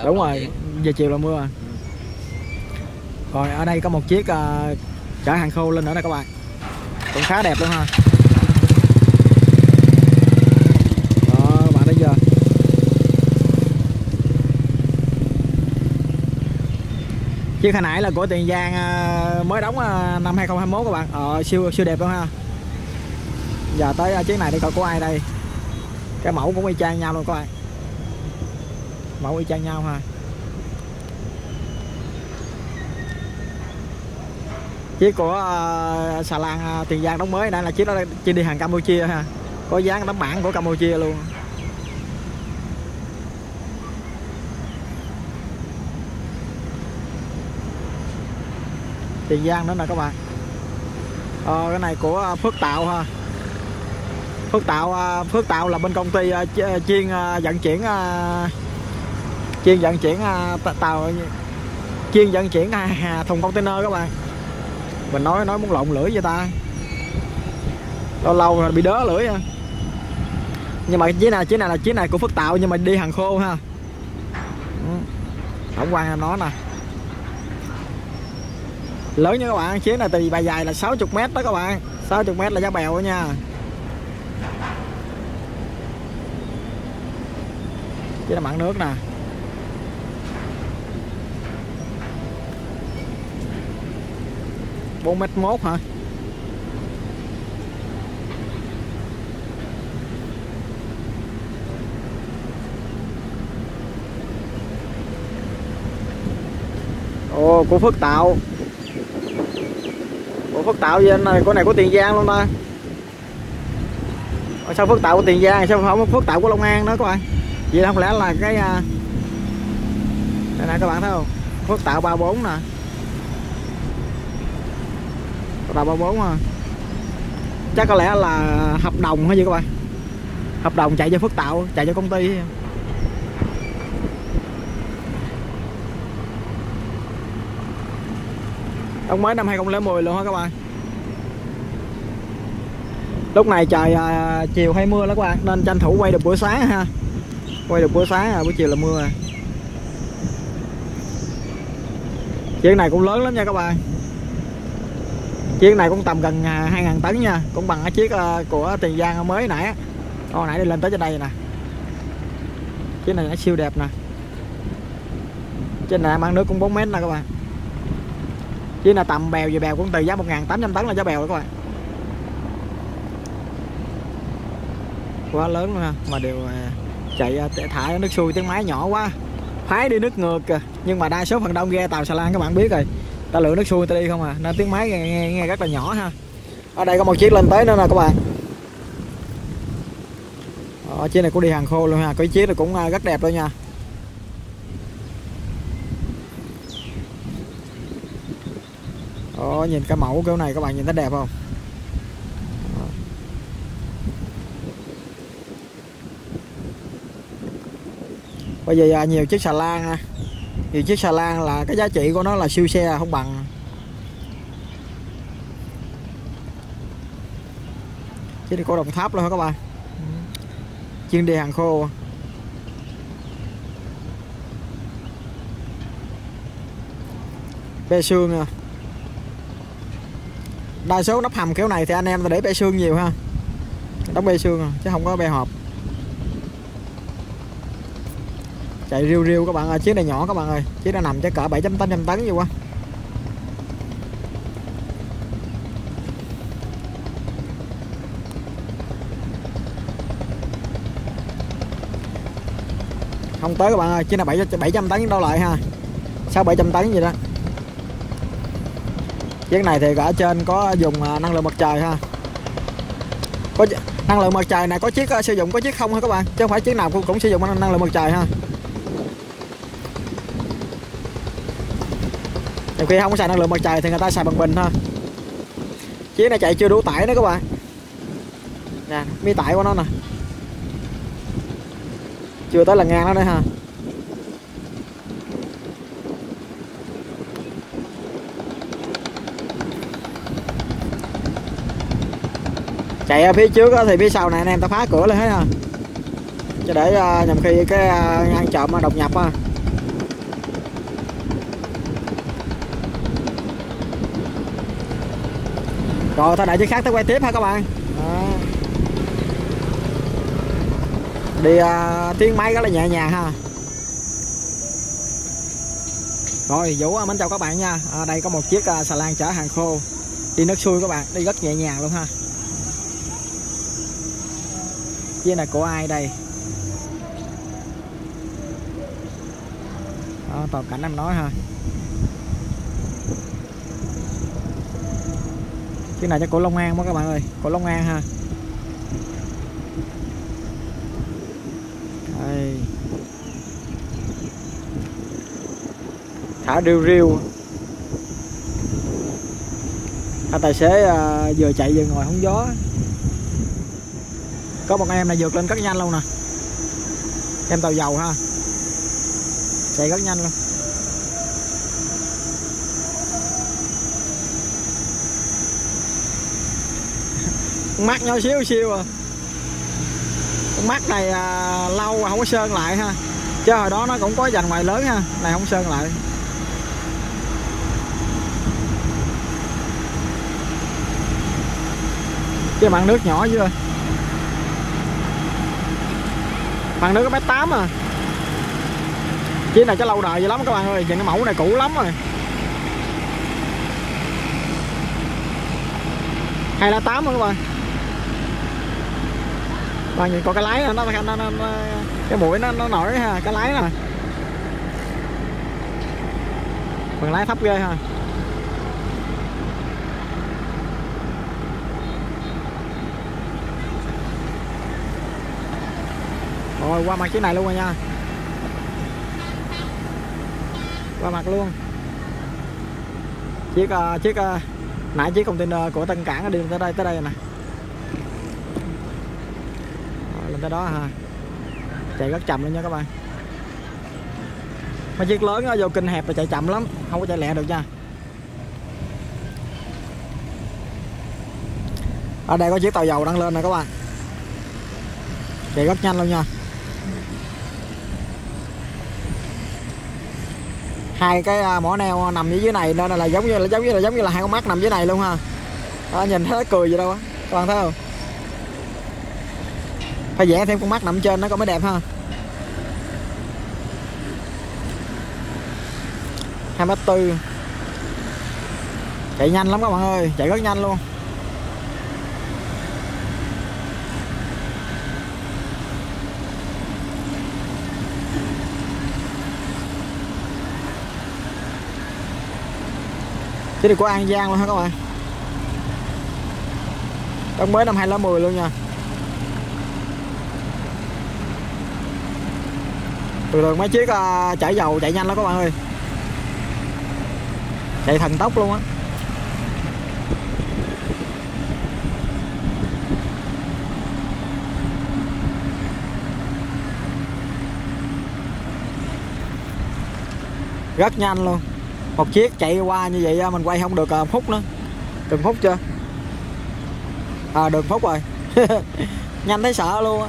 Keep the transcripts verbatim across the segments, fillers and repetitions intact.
Đúng rồi, giờ chiều là mưa à. Rồi ở đây có một chiếc uh, chở hàng khô lên nữa nè các bạn, cũng khá đẹp luôn ha. Đó các bạn thấy chưa, chiếc hồi nãy là của Tiền Giang uh, mới đóng uh, năm hai không hai mốt các bạn, ờ, siêu siêu đẹp luôn ha. Giờ tới uh, chiếc này đi coi của ai đây, cái mẫu cũng y chang nhau luôn các bạn, mẫu y chang nhau ha. Chiếc của uh, xà lan uh, Tiền Giang đóng mới đây là chiếc đó, chiếc đi hàng Campuchia ha, có dán tấm bảng của Campuchia luôn. Tiền Giang nữa nè các bạn. Ờ, cái này của Phước Tạo ha. Phước Tạo uh, Phước Tạo là bên công ty uh, chuyên uh, vận chuyển uh, chuyên vận chuyển uh, tàu chuyên vận chuyển uh, thùng container các bạn. Mình nói nói muốn lộn lưỡi vậy ta, lâu lâu rồi bị đớ lưỡi ha. Nhưng mà chiếc này chiếc này là chiếc này của Phước Tạo nhưng mà đi hàng khô ha. Tổng quan em nói nè, lớn nha các bạn. Chiếc này từ bề dài là sáu mươi mét đó các bạn, sáu mươi mét là giá bèo đó nha. Chiếc là mặn nước nè. bốn mét mốt hả? Ồ, của Phước Tạo. Của Phước Tạo vậy này, của này của Tiền Giang luôn ta. Sao Phước Tạo của Tiền Giang, sao không Phước Tạo của Long An đó các bạn? Vậy không lẽ là cái đây nè các bạn thấy không? Phước Tạo ba bốn nè. Tàu ba bốn à. Chắc có lẽ là hợp đồng hay gì các bạn, hợp đồng chạy cho Phước Tạo, chạy cho công ty. Đóng mới năm hai không không không luôn hả các bạn. Lúc này trời à, chiều hay mưa đó các bạn, nên tranh thủ quay được buổi sáng ha, quay được buổi sáng à, buổi chiều là mưa à. Chiếc này cũng lớn lắm nha các bạn. Chiếc này cũng tầm gần hai ngàn tấn nha, cũng bằng cái chiếc uh, của Tiền Giang mới nãy. Hồi nãy đi lên tới trên đây nè. Chiếc này nó siêu đẹp nè. Trên này mang nước cũng bốn mét nè các bạn. Chiếc này tầm bèo về bèo cũng từ giá một nghìn tám trăm tấn là giá bèo đó các bạn. Quá lớn luôn ha, mà đều uh, chạy uh, thả nước xuôi tiếng máy nhỏ quá. Phái đi nước ngược kìa, nhưng mà đa số phần đông ghe tàu xà lan các bạn biết rồi, ta lựa nước xuôi ta đi không à, nên tiếng máy nghe, nghe, nghe rất là nhỏ ha. Ở đây có một chiếc lên tới nữa nè các bạn. Ở chiếc này cũng đi hàng khô luôn ha, cái chiếc này cũng rất đẹp luôn nha. Đó, nhìn cái mẫu kiểu này các bạn nhìn thấy đẹp không? Bây giờ nhiều chiếc xà lan ha. Nhiều chiếc xà lan là cái giá trị của nó là siêu xe không bằng. Chiếc này có Đồng Tháp luôn hả các bạn. Chuyên đi hàng khô. Bê xương à. Đa số nắp hầm kiểu này thì anh em ta để bê xương nhiều ha, đóng bê xương chứ không có bê hộp. Chạy riêu riêu các bạn ơi, chiếc này nhỏ các bạn ơi, chiếc này nằm chắc cỡ bảy trăm tám trăm tấn gì quá. Không tới các bạn ơi, chiếc này bảy trăm tấn đâu lại ha, sáu bảy trăm tấn gì đó. Chiếc này thì ở trên có dùng năng lượng mặt trời ha, có năng lượng mặt trời này, có chiếc sử dụng có chiếc không ha các bạn, chứ không phải chiếc nào cũng, cũng sử dụng năng lượng mặt trời ha. Nhiều khi không có xài năng lượng mặt trời thì người ta xài bằng bình thôi. Chiếc này chạy chưa đủ tải nữa các bạn. Nè, mi tải của nó nè, chưa tới là ngang nó nữa ha. Chạy ở phía trước thì phía sau này anh em ta phá cửa lên hết ha, cho để nhằm khi cái ngăn trộm đột nhập ha. Rồi thôi đợi chiếc khác tới quay tiếp ha các bạn. Đó. Đi uh, tiếng máy rất là nhẹ nhàng ha. Rồi Vũ mến chào các bạn nha. À, đây có một chiếc uh, xà lan chở hàng khô đi nước xuôi các bạn, đi rất nhẹ nhàng luôn ha. Chiếc này của ai đây? Đó, toàn cảnh em nói ha. Chiếc này chắc của Long An quá các bạn ơi, của Long An ha. Đây. Thả riêu riêu. À, tài xế uh, vừa chạy vừa ngồi hóng gió. Có một em này vượt lên rất nhanh luôn nè. Em tàu dầu ha. Chạy rất nhanh luôn. Con mắt nhỏ xíu xíu à. Con mắt này à, lâu không có sơn lại ha. Chứ hồi đó nó cũng có dành ngoài lớn ha. Này không sơn lại. Cái mặn nước nhỏ chưa? Mặn nước có mét tám à. Chiếc này chắc lâu đời dữ lắm các bạn ơi. Nhìn cái mẫu này cũ lắm rồi. Hai là tám rồi các bạn. Bạn nhìn có cái lái nó, nó, nó, nó cái mũi nó, nó nổi ha, cái lái nè. Phần lái thấp ghê ha. Rồi qua mặt chiếc này luôn rồi nha. Qua mặt luôn. Chiếc uh, chiếc uh, nãy chiếc container của Tân Cảng đi tới đây tới đây nè. Rồi, lên tới đó ha. Chạy rất chậm luôn nha các bạn. Mấy chiếc lớn vô kinh hẹp là chạy chậm lắm, không có chạy lẹ được nha. Ở đây có chiếc tàu dầu đang lên nè các bạn. Chạy rất nhanh luôn nha. Hai cái mỏ neo nằm ở dưới này nên là giống như là giống như là giống như là hai con mắt nằm dưới này luôn ha. Đó, nhìn thấy nó cười gì đâu á, các bạn thấy không? Phải vẽ thêm con mắt nằm trên nó có mới đẹp ha. Hai mét tư. Chạy nhanh lắm các bạn ơi, chạy rất nhanh luôn. Chứ đi của An Giang luôn hả các bạn. Đóng mới năm hai không một không luôn nha. Từ từ mấy chiếc uh, chở dầu chạy nhanh lắm các bạn ơi. Chạy thần tốc luôn á. Rất nhanh luôn. Một chiếc chạy qua như vậy mình quay không được một phút nữa. Được phút chưa? À được phút rồi. Nhanh thấy sợ luôn á.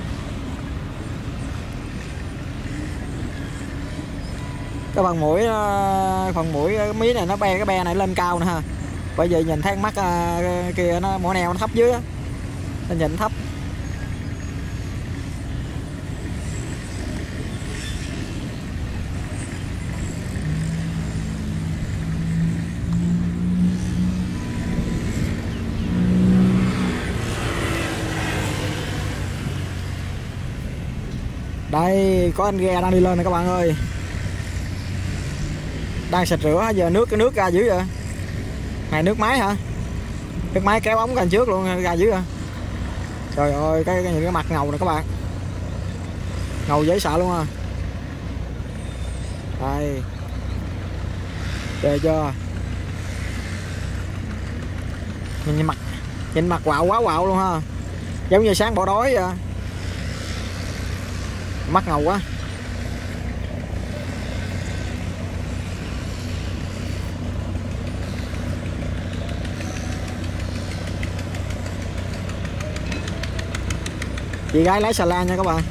Cái phần mũi phần mũi cái mí này nó be cái be này lên cao nè ha. Bởi vì nhìn thấy mắt kia nó mỏ neo nó thấp dưới á. Nó nhìn thấp. Đây có anh ghe đang đi lên nè các bạn ơi. Đang xịt rửa giờ nước cái nước ra dữ vậy. Này nước máy hả? Nước máy kéo ống ra trước luôn ra dữ vậy. Trời ơi cái, cái nhìn cái mặt ngầu này các bạn. Ngầu dễ sợ luôn à. Đây. Chơi chưa? Nhìn mặt nhìn mặt quạo quá quạo luôn ha. Giống như sáng bỏ đói vậy. Mắt ngầu quá. Chị gái lái xà lan nha các bạn.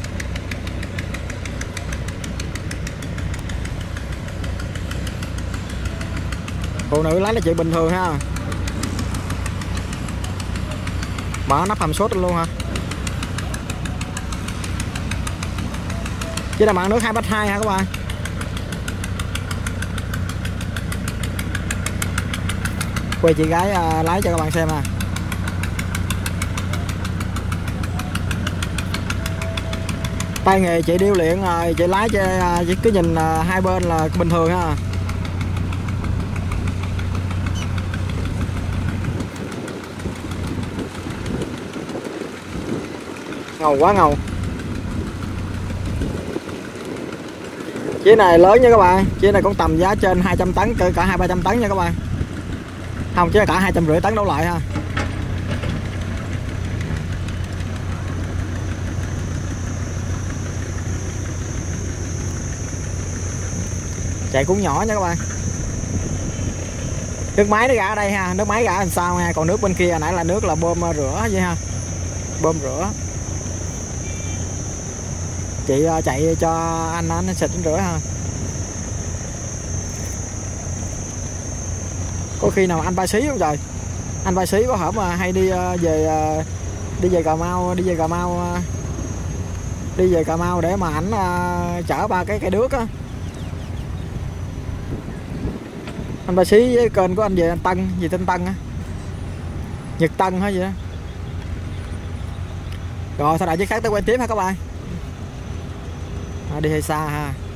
Phụ nữ lái là chuyện bình thường ha. Mở nắp hầm sốt luôn hả? Chỉ là mặn nước hai bát hai hả các bạn? Quay chị gái uh, lái cho các bạn xem à. Tay nghề chị điêu luyện rồi, chị lái cho uh, chị cứ nhìn uh, hai bên là bình thường ha. Ngầu quá ngầu. Chiếc này lớn nha các bạn, chiếc này cũng tầm giá trên hai trăm tấn, cỡ cả hai ba trăm tấn nha các bạn. Không, chứ cả hai trăm rưỡi tấn đấu lại ha. Chạy cũng nhỏ nha các bạn. Nước máy nó ra ở đây ha, nước máy ra làm sao ha, còn nước bên kia nãy là nước là bơm rửa vậy ha, bơm rửa. Chị chạy cho anh anh xịt rửa ha. Có khi nào anh ba xí không trời? Anh ba xí có hổm mà hay đi về đi về Cà Mau, đi về Cà Mau đi về Cà Mau để mà ảnh chở ba cái cây đước á. Anh ba xí với kênh của anh về anh Tân, gì tên Tân á, Nhật Tân hay gì đó. Rồi sau đại chiếc khác tới quay tiếp ha các bạn. À, đi hơi xa ha.